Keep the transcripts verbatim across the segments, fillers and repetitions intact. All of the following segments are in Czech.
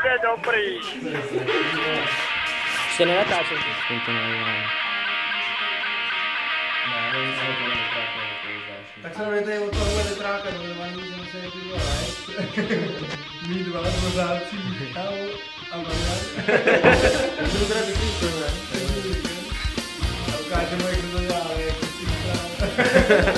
bude dobrý. Ještě nenatáčím. Tak se dojde od tohohle vetráka, to je vaní, že musíme ty mít dva pořádcí, kávu a variant. To je teda vyklíčil, ne? A ukážeme, jak to dělá, ale jak to si vypadá.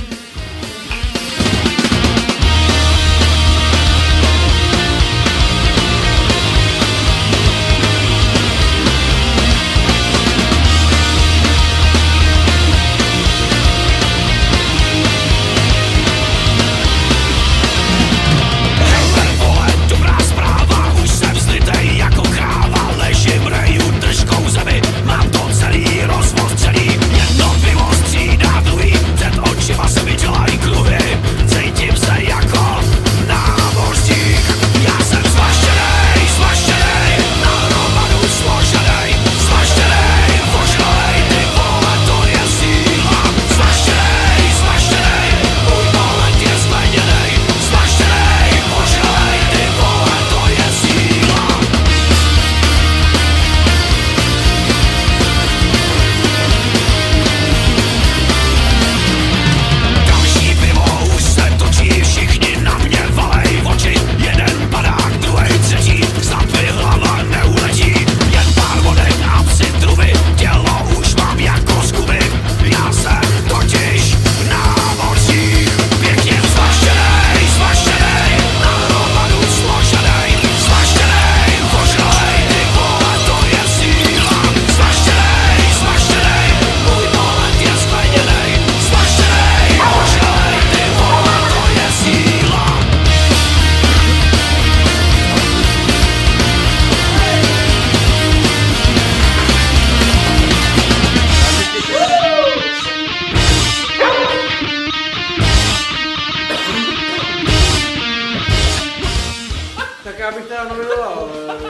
Tak já bych teda nominoval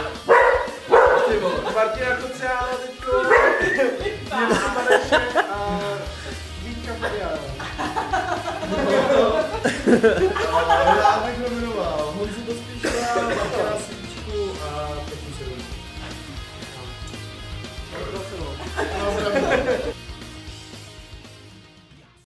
Martina Kuciána teďko, Jirku Mareše a Vítka Fediána. Já bych